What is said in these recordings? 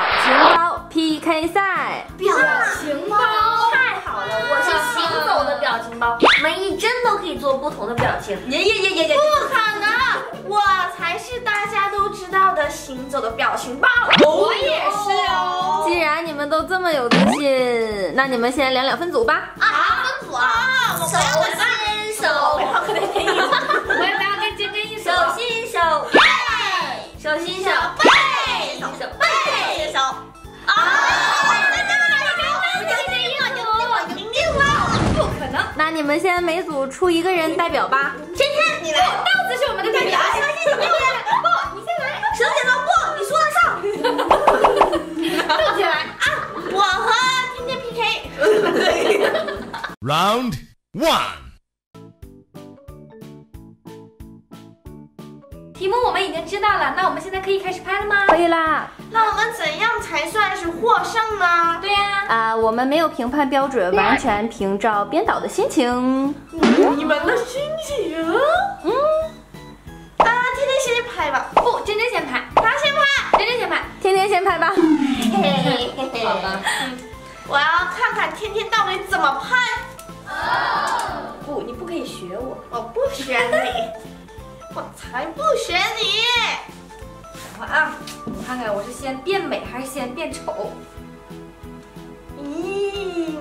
情包 PK 赛。 表情包太好了，我是行走的表情包，每一帧都可以做不同的表情。 不可能，我才是大家都知道的行走的表情包。 我也是哦。 既然你们都这么有自信，那你们先两两分组吧。 好，分组啊！手牵手， 我要跟天天一组， 我也不要跟真真一组。手心手背，手心手背，手背手。啊！不可能！ 那你们先每组出一个人代表吧。 天天，你来，豆子是我们的代表。不，你先来。蛇剪刀布，你说得上。豆子来啊！ 我和天天 PK。 Round 1. 题目我们已经知道了，那我们现在可以开始拍了吗？ 可以啦。 那我们怎样才算是获胜呢？ 对呀。 我们没有评判标准，完全凭照编导的心情。 你们的心情？天天先拍吧。 不，真真先拍， 他先拍， 真真先拍。 天天先拍吧。 好吧。 我要看看天天到底怎么拍。不，你不可以学我，我不学你，我才不学你。 等会啊，我看看我是先变美还是先变丑？ 咦，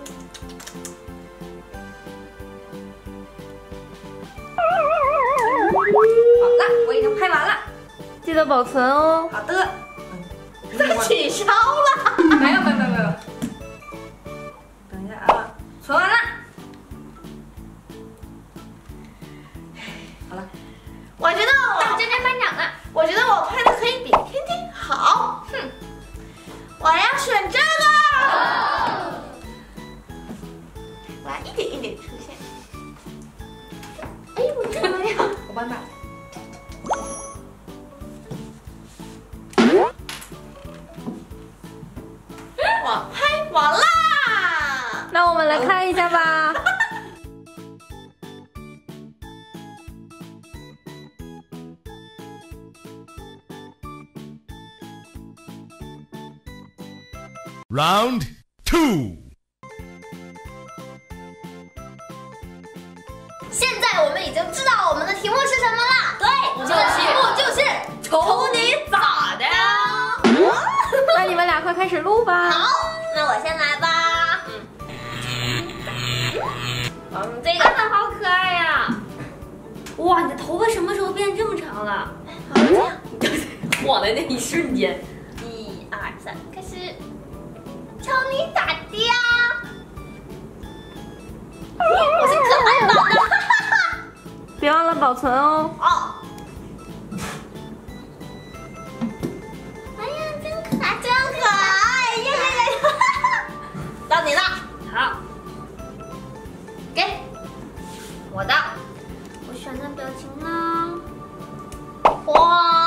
好了，我已经拍完了。 记得保存哦。 好的。 再取消了。 没有。等一下啊，存完了。好了， 我觉得到真真班长了。 我觉得我拍的可以比天天好。 哼， 我要选这个。我要一点一点出现。哎，我这个没有。 我帮你把。 我拍完啦。 那我们来看一下吧。 Round 2. 现在我们已经知道我们的题目是什么了。对，我们的题目就是瞅你咋的呀？ 那你们俩快开始录吧。 好，那我先来吧。这个好可爱呀！哇，你的头发什么时候变这么长了？ 我的那一瞬间。 1、2、3，开始。瞅你咋的呀？我是可爱版的。 别忘了保存哦。 哦。哎呀，真可爱，真可爱！呀！到你了。好。给。我的。我选的表情呢？哇！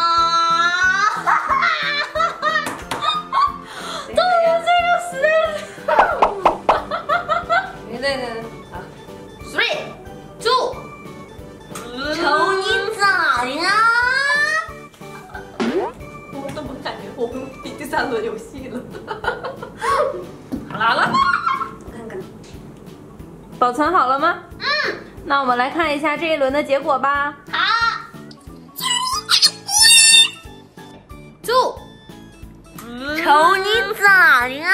对，好，3、2，瞅你咋呀？ 我怎么感觉我们比第3轮游戏了？ 好了，我看看， 保存好了吗？那我们来看一下这一轮的结果吧。 好。住，瞅你咋呀？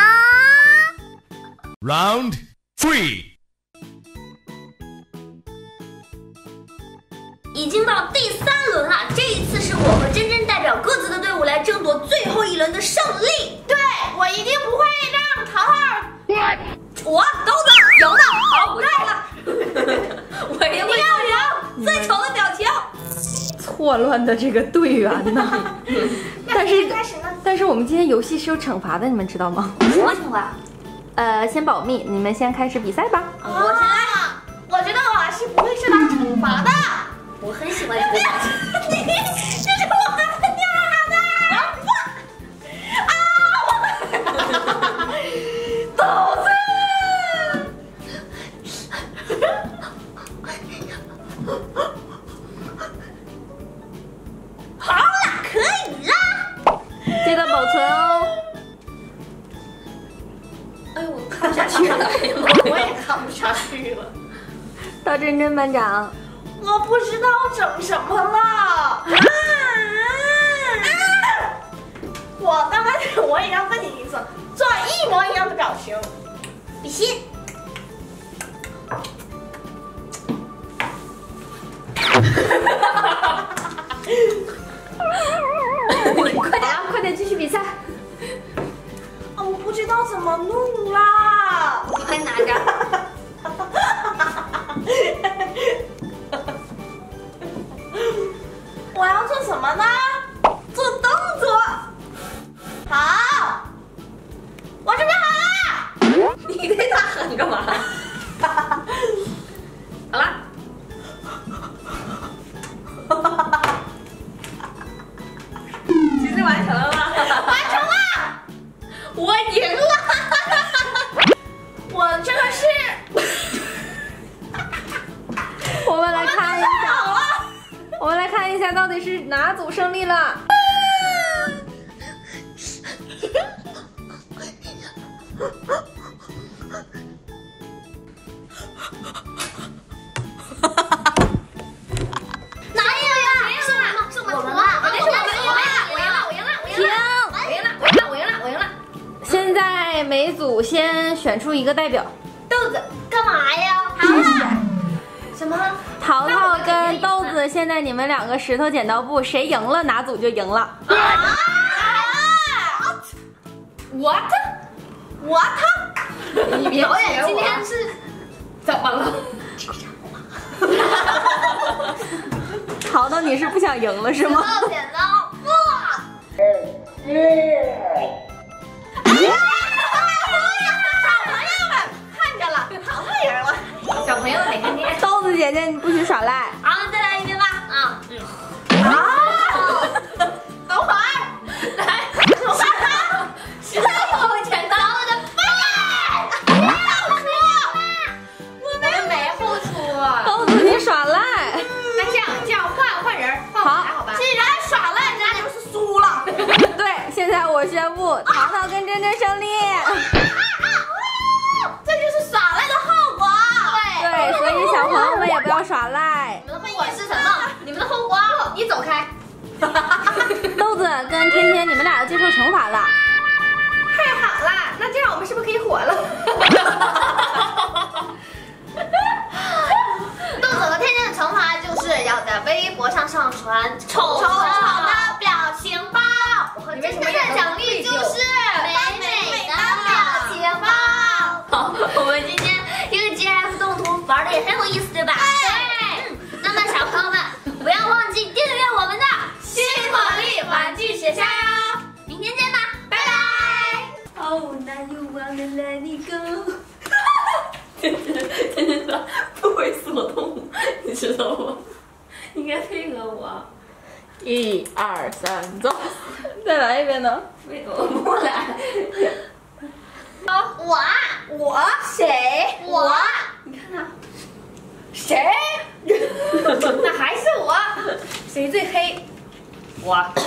Round 3. 已经到第3轮了，这一次是我和真真代表各自的队伍来争夺最后一轮的胜利。 对，我一定不会让淘淘。 我豆子赢了，好，我赢了，我一定会赢最丑的表情。 错乱的这个队员呐。但是我们今天游戏是有惩罚的，你们知道吗？ 什么惩罚？ 先保密，你们先开始比赛吧。 我先来。我觉得我是不会受到惩罚的。 我很喜欢这个表情。 这是我们家的。豆子。 好了，可以了。 记得保存哦。 看不下去了，我也看不下去了。 到珍珍班长， 我不知道整什么了。我刚开始我也要跟你做一模一样的表情，比心。 快点继续比赛。 啊，我不知道怎么弄啦。 你快拿着。 我要做什么呢？做动作。好，我准备好了。 你对他喊干嘛？好了。其实完成了吗？ 完成了， 我赢了。 我这个是。 我们来看一下，我们来看一下到底是哪组胜利了。 哪有呀？是我们吧？我赢了。 现在每组先选出一个代表。 豆子干嘛呀？什么？ 淘淘跟豆子，现在你们两个石头剪刀布，谁赢了哪组就赢了。 What？你别导演今天是怎么了？ 淘淘，你是不想赢了是吗？ 剪刀布。小朋友得看见。 豆子姐姐，你不许耍赖。 好，再来一遍吧。啊， 等会儿， 来，石头剪刀的背，我们没后出。 豆子，你耍赖。 那这样换人，换我来好吧？ 既然耍赖，人家就是输了。 对，现在我宣布，淘淘跟珍珍胜利。 这就是耍赖的后果。 对，所以小朋友们也不要耍赖。 你们的后果是什么？你们的后果，你走开。 豆子跟天天，你们俩要接受惩罚了。 太好了，那这样我们是不是可以火了？豆子和天天的惩罚就是要在微博上上传丑的表情包。你为什么的奖励就是美美的表情包。好，我们今天这个 GIF 动图玩的也很有意思，对吧？对。那么小朋友们不要忘记订阅我们的新活力玩具学校哟。明天见吧，拜拜。Oh, now you wanna let it go 天天说不会死我动物，你知道吗？应该配合我。 1、2、3，走！再来一遍呢？ 为什么不来？ 我谁？ 我，你看他，谁？那还是我，谁最黑？我。